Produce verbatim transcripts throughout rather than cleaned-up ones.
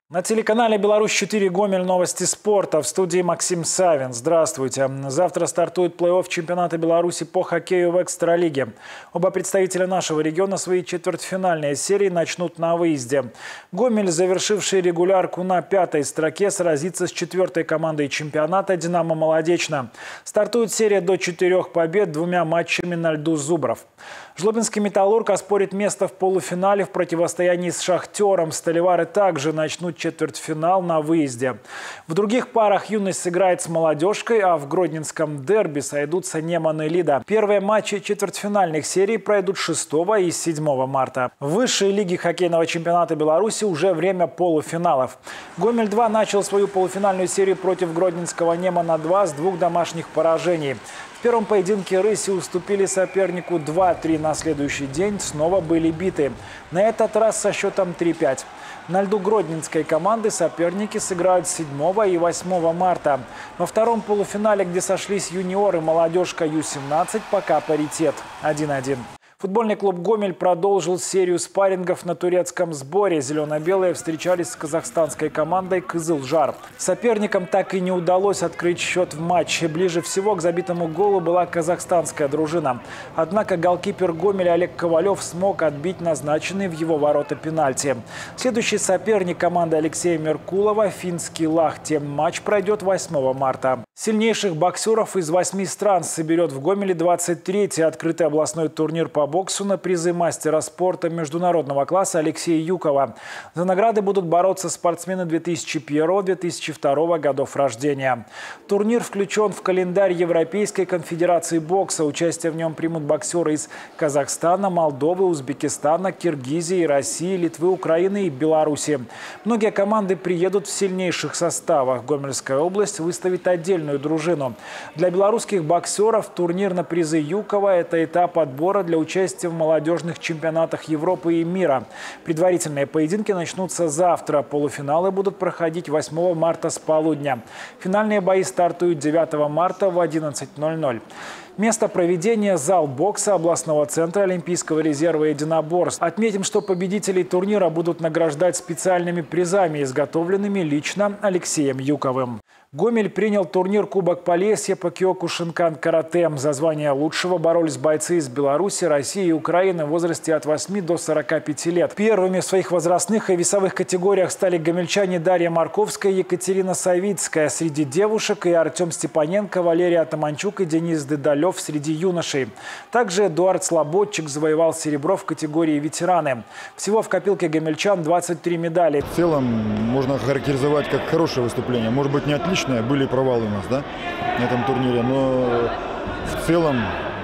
На телеканале «Беларусь четыре» Гомель, новости спорта. В студии Максим Савин. Здравствуйте. Завтра стартует плей-офф чемпионата Беларуси по хоккею в экстралиге. Оба представителя нашего региона свои четвертьфинальные серии начнут на выезде. Гомель, завершивший регулярку на пятой строке, сразится с четвертой командой чемпионата «Динамо Молодечно». Стартует серия до четырех побед двумя матчами на льду Зубров. Жлобинский «Металлург» оспорит место в полуфинале в противостоянии с «Шахтером». Сталевары также начнут четвертьфинал на выезде. В других парах «Юность» сыграет с «Молодежкой», а в гродненском дерби сойдутся Неман и Лида. Первые матчи четвертьфинальных серий пройдут шестого и седьмого марта. В высшей лиге хоккейного чемпионата Беларуси уже время полуфиналов. Гомель-два начал свою полуфинальную серию против гродненского Немана-два с двух домашних поражений. В первом поединке «Рыси» уступили сопернику два-три, на следующий день снова были биты. На этот раз со счетом три-пять. На льду гродненской команды соперники сыграют седьмого и восьмого марта. Во втором полуфинале, где сошлись юниоры, молодежка Ю семнадцать, пока паритет один-один. Футбольный клуб «Гомель» продолжил серию спаррингов на турецком сборе. Зелено-белые встречались с казахстанской командой «Кызылжар». Соперникам так и не удалось открыть счет в матче. Ближе всего к забитому голу была казахстанская дружина. Однако голкипер «Гомеля» Олег Ковалев смог отбить назначенный в его ворота пенальти. Следующий соперник команды Алексея Меркулова – финский «Лахти». Матч пройдет восьмого марта. Сильнейших боксеров из восьми стран соберет в Гомеле двадцать третий открытый областной турнир по боксу на призы мастера спорта международного класса Алексея Юкова. За награды будут бороться спортсмены две тысячи первого — две тысячи второго годов рождения. Турнир включен в календарь Европейской конфедерации бокса. Участие в нем примут боксеры из Казахстана, Молдовы, Узбекистана, Киргизии, России, Литвы, Украины и Беларуси. Многие команды приедут в сильнейших составах. Гомельская область выставит отдельную дружину. Для белорусских боксеров турнир на призы Юкова – это этап отбора для участия в молодежных чемпионатах Европы и мира. Предварительные поединки начнутся завтра. Полуфиналы будут проходить восьмого марта с полудня. Финальные бои стартуют девятого марта в одиннадцать ноль-ноль. Место проведения – зал бокса областного центра Олимпийского резерва единоборств. Отметим, что победителей турнира будут награждать специальными призами, изготовленными лично Алексеем Юковым. Гомель принял турнир «Кубок Полесья» по киокушинкан-карате. За звание лучшего боролись бойцы из Беларуси, России и Украины в возрасте от восьми до сорока пяти лет. Первыми в своих возрастных и весовых категориях стали гомельчане Дарья Марковская и Екатерина Савицкая. Среди девушек и Артем Степаненко, Валерия Атаманчук и Денис Дедалев среди юношей. Также Эдуард Слободчик завоевал серебро в категории ветераны. Всего в копилке гомельчан двадцать три медали. В целом можно характеризовать как хорошее выступление. Может быть, не отлично. Были провалы у нас, да, на этом турнире, но в целом,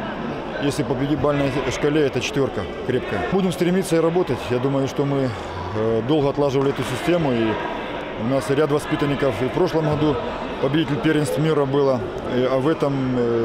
если по пятибалльной шкале, это четверка крепкая. Будем стремиться и работать. Я думаю, что мы долго отлаживали эту систему, и у нас ряд воспитанников и в прошлом году победитель первенств мира было, а в этом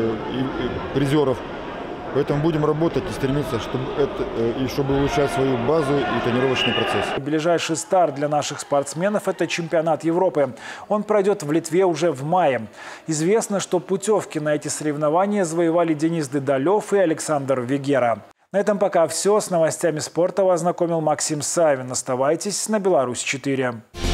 и призеров. Поэтому будем работать и стремиться, чтобы, это, и чтобы улучшать свою базу и тренировочный процесс. Ближайший старт для наших спортсменов – это чемпионат Европы. Он пройдет в Литве уже в мае. Известно, что путевки на эти соревнования завоевали Денис Дедалев и Александр Вегера. На этом пока все. С новостями спорта вас знакомил Максим Савин. Оставайтесь на Беларусь четыре.